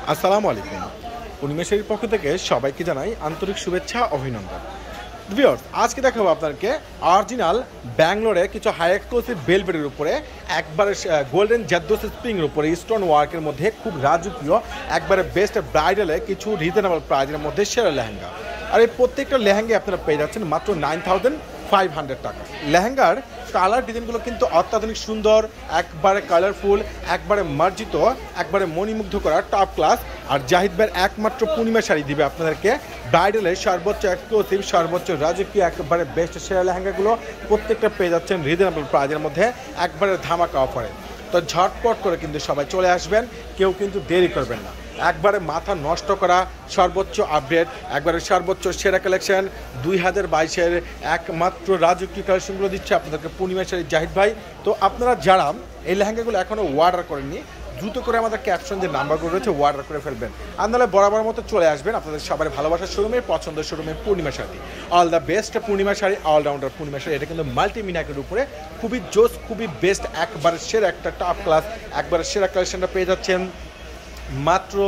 আসসালামু আলাইকুম। পূর্ণিমাশারির পক্ষ থেকে সবাইকে জানাই আন্তরিক শুভেচ্ছা অভিনন্দন। ভিউয়ার্স, আজকে দেখাবো আপনাদেরকে অরিজিনাল ব্যাঙ্গালোরে কিছু হাই এক্সক্লুসিভ বেলভেটের উপরে একবারে গোল্ডেন জাদ্দোস স্প্রিংয়ের উপরে স্টোন ওয়ার্কের মধ্যে খুব রাজকীয় একবারে বেস্ট ব্রাইডালে কিছু রিজনেবল প্রাইজের মধ্যে সেরা লেহেঙ্গা। আর এই প্রত্যেকটা লেহেঙ্গা আপনারা পেয়ে যাচ্ছেন মাত্র 9,500 টাকা। লেহেঙ্গার কালার ডিজাইনগুলো কিন্তু অত্যাধুনিক সুন্দর, একবারে কালারফুল, একবারে মার্জিত, একবারে মণিমুগ্ধ করা টপ ক্লাস। আর জাহিদ ভাইয়ের একমাত্র পূর্ণিমা শাড়ি দিবে আপনাদেরকে ব্রাইডালের সর্বোচ্চ এক্সক্লুসিভ, সর্বোচ্চ রাজকীয়, একবারে বেস্ট সেরা লেহেঙ্গাগুলো প্রত্যেকটা পেয়ে যাচ্ছেন রিজনেবল প্রাইজের মধ্যে একবারে ধামাকা অফারে। তো ঝটপট করে কিন্তু সবাই চলে আসবেন, কেউ কিন্তু দেরি করবেন না। একবারে মাথা নষ্ট করা সর্বোচ্চ আপডেট, একবারে সর্বোচ্চ সেরা কালেকশন 2022-এর একমাত্র রাজকীয় কালেকশনগুলো দিচ্ছে আপনাদেরকে পূর্ণিমা শাড়ি জাহিদ ভাই। তো আপনারা যারা এই লেহেঙ্গাগুলো এখনও অর্ডার করেননি, দ্রুত করে আমাদের ক্যাপশন যে নাম্বারগুলো রয়েছে অর্ডার করে ফেলবেন। আপনারা বরাবর মতো চলে আসবেন আপনাদের সবার ভালোবাসার শোরুমে, পছন্দের শোরুমে Purnima sari. All the best Purnima sari, all rounder Purnima sari. এটা কিন্তু মাল্টি মিনাকের উপরে খুবই জোস, খুবই বেস্ট, একবারে সেরা একটা টপ ক্লাস, একবারে সেরা কালেকশনটা পেয়ে যাচ্ছেন মাত্র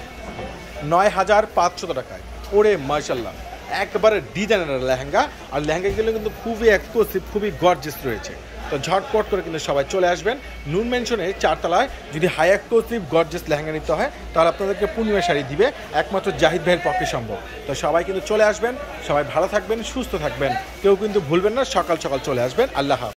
9,500 টাকায়। ওরে মাশাল্লাহ, একবারে ডিজাইনার লেহেঙ্গা। আর লেহেঙ্গাগুলো কিন্তু খুবই এক্সক্লুসিভ, খুবই গর্জিয়াস রয়েছে। তো ঝটপট করে কিন্তু সবাই চলে আসবেন। নুন মেনশনের 4 তলায় যদি হাই এক্সক্লুসিভ গর্জিয়াস লেহেঙ্গা নিতে হয় তাহলে আপনাদেরকে পূর্ণিমা শাড়ি দিবে একমাত্র জাহিদ ভাইয়ের পক্ষে সম্ভব। তো সবাই কিন্তু চলে আসবেন, সবাই ভালো থাকবেন, সুস্থ থাকবেন, কেউ কিন্তু ভুলবেন না, সকাল সকাল চলে আসবেন। আল্লাহ হাফেজ।